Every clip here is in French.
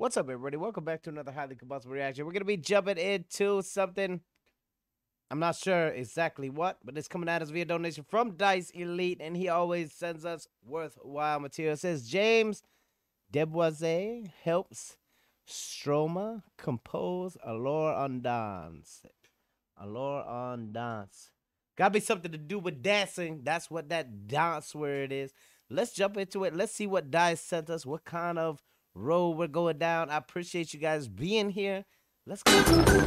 What's up, everybody? Welcome back to another highly combustible reaction. We're gonna be jumping into something. I'm not sure exactly what, but it's coming at us via donation from Dice Elite, and he always sends us worthwhile material. It says James Deboise helps Stroma compose Allure on Dance. Allure on Dance. Gotta be something to do with dancing. That's what that dance word is. Let's jump into it. Let's see what Dice sent us, what kind of road we're going down. I appreciate you guys being here. Let's go.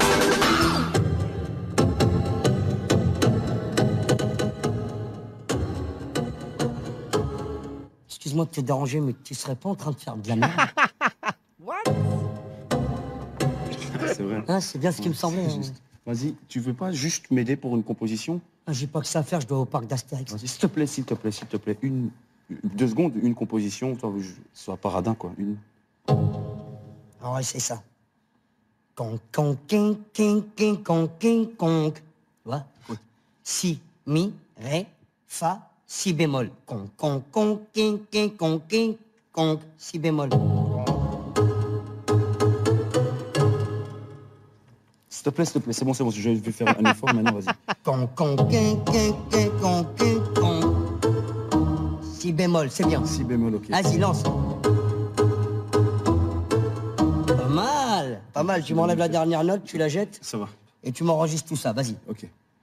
Excuse-moi de te déranger, mais tu serais pas en train de faire de la merde? What? C'est vrai. Hein, c'est bien ce qui me semblait. Hein. Vas-y, tu veux pas juste m'aider pour une composition? Ah, j'ai pas que ça à faire, je dois au parc d'Astérix. Vas-y, s'il te plaît, s'il te plaît, s'il te plaît. 2 secondes, une composition, toi, soit paradin, quoi. Ah ouais, c'est ça. Con, king, con. Tu vois? Oui. Si, mi, ré, fa, si bémol. Con, king, con, si bémol. S'il te plaît, c'est bon, je vais faire un effort maintenant, vas-y. Con, king, con. Si bémol, c'est bien. Si bémol, ok. Vas-y, lance. Pas mal. Tu m'enlèves la dernière note, tu la jettes Ça va. et tu m'enregistres tout ça. Vas-y. Ok.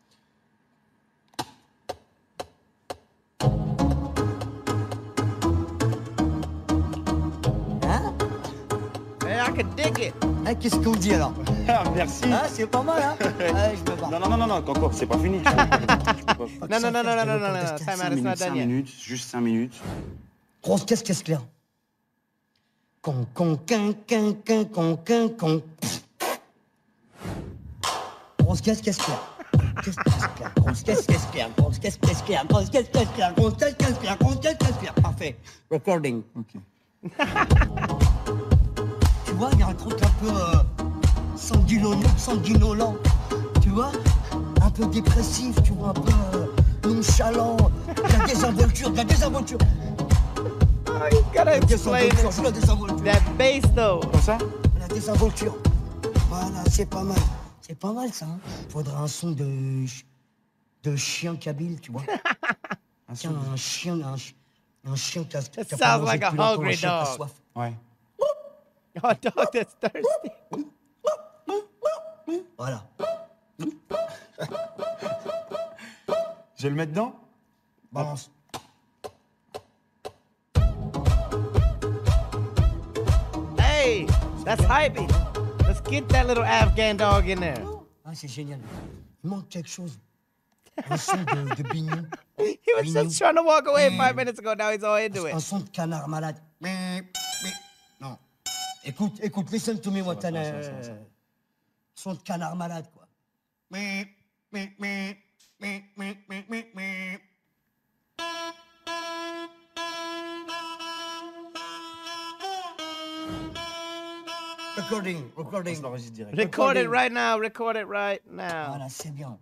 Hein? Hey, I can dig it. Hein, qu'est-ce qu'on dit alors? Ah, merci. Hein, c'est pas mal, hein? Ouais, je me barre. Non, encore, c'est pas fini. No. Time out, it's not done yet. Juste 5 minutes. Grosse caisse claire. Con. Grosse caisse claire. Grosse caisse claire. Parfait. Recording. Ok. Tu vois, il y a un truc un peu sanguinolent. Tu vois? Un peu dépressif, tu vois, un peu nonchalant. Il y a des aventures. Oh, you gotta explain that bass though. Comme ça? Il y a des aventures. Voilà, c'est pas mal. C'est pas mal, ça. Hein. Faudrait un son de chien kabyle, tu vois. Tiens, un chien qui a That pas sounds mangé like a depuis longtemps, hungry un chien qui a dog. soif. Ouais. Oh, dog that's thirsty. Voilà. Je vais le mettre dedans? Balance. Hey, that's hypey. Let's get that little Afghan dog in there. Ah, c'est génial. Il manque quelque chose. Un son de bignon. He was just trying to walk away 5 minutes ago. Now he's all into Un it. son de canard malade. Non. Écoute, listen to me, Watana. Son de canard malade, quoi. Recording. On l'enregistre direct. Record it right now. Voilà, c'est bien.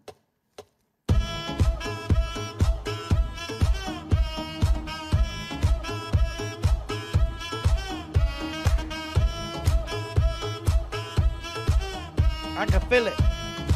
I can feel it.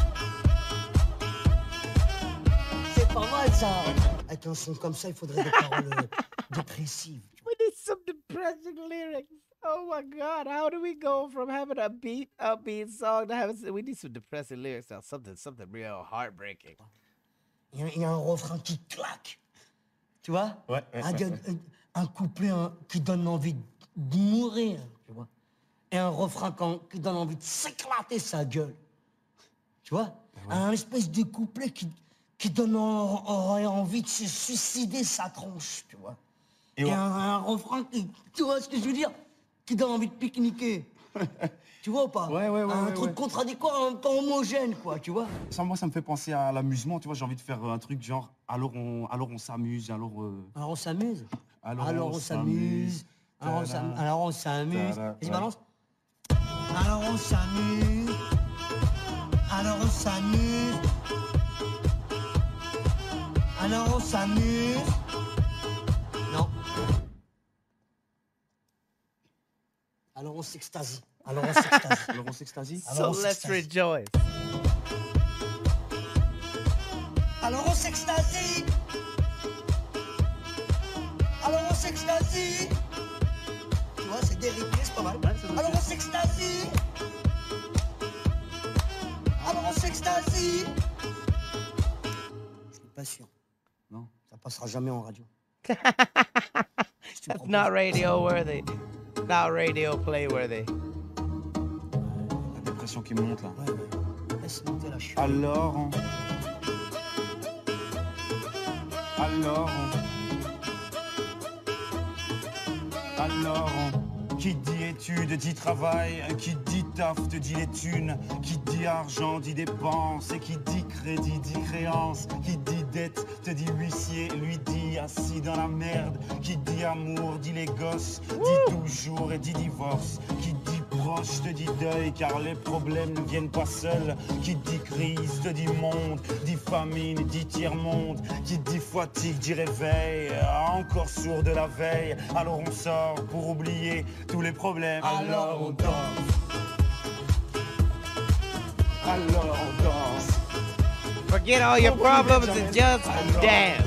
C'est pas mal, ça. Avec un son comme ça, il faudrait des paroles dépressives. We need some depressing lyrics. Oh my God, how do we go from having a upbeat song to having? We need some depressing lyrics now. Something real heartbreaking. Il y a un refrain qui claque. Tu vois? Ouais. Un couplet qui donne envie de mourir, tu vois? Et un refrain qui donne envie de s'éclater sa gueule. Tu vois? Un espèce de couplet qui donne envie de se suicider sa tronche, tu vois? Et un refrain tu vois ce que je veux dire? Qui donne envie de pique-niquer. Tu vois ou pas? Ouais. Un truc contradictoire, en même temps homogène, quoi, tu vois? Moi, ça me fait penser à l'amusement, tu vois. J'ai envie de faire un truc genre, alors on s'amuse, Alors on s'amuse. Alors on s'amuse. Alors on s'amuse. Vas-y, Ouais. balance. Alors on s'amuse. Alors on s'amuse. Alors on s'amuse. Non. Alors on s'extasie. Alors on s'extasie. Alors on s'extasie. So Alors on let's s'extasie. rejoice. Alors on s'extasie. Alors on s'extasie. Tu vois, c'est des rythmes, c'est pas mal. Alors on s'extasie. Alors on s'extasie. Je suis pas sûr. Non. Ça passera jamais en radio. That's not radio worthy. Not radio play worthy. La dépression qui monte là. Ouais, ouais. Laisse monter la chute. Alors. Qui dit études dit travail, qui dit taf te dit les thunes, qui dit argent dit dépenses, et qui dit crédit dit créance, qui dit dette te dit huissier, lui dit assis dans la merde, qui dit amour dit les gosses, dit toujours et dit divorce, qui dit proche te dit deuil car les problèmes ne viennent pas seuls, qui dit crise te dit monde, dit famine dit tiers-monde, qui dit fatigue dit réveil, encore sourd de la veille, alors on sort pour oublier tous les problèmes. Alors on danse. Alors on danse. Forget all your problems and just dance.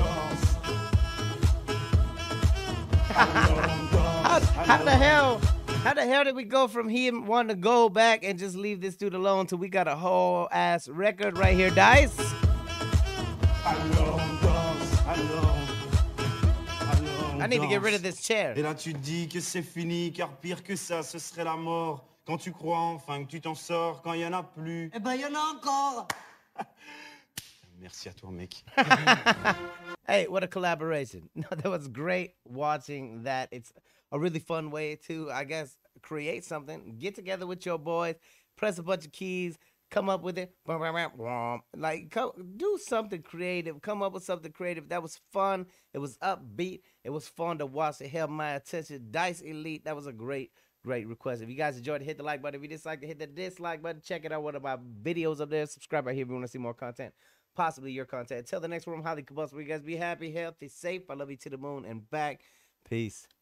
How the hell did we go from him wanting to go back and just leave this dude alone till we got a whole ass record right here, Dice? Alors on danse. Alors on I need to get rid danse. of this chair. Et là tu te dis que c'est fini, car pire que ça, ce serait la mort. Quand tu crois enfin que tu t'en sors, quand il y en a plus. Eh ben, il y en a encore. Merci à toi, mec. Hey, what a collaboration. No, that was great watching that. It's a really fun way to, I guess, create something. Get together with your boys, press a bunch of keys, come up with it. Like, do something creative. Come up with something creative. That was fun. It was upbeat. It was fun to watch. It held my attention. Dice Elite, that was a great request. If you guys enjoyed it, hit the like button. If you disliked it, hit the dislike button. Check it out. One of my videos up there. Subscribe right here if you want to see more content. Possibly your content. Until the next one, I'm Highly Combustible. You guys be happy, healthy, safe. I love you to the moon and back. Peace.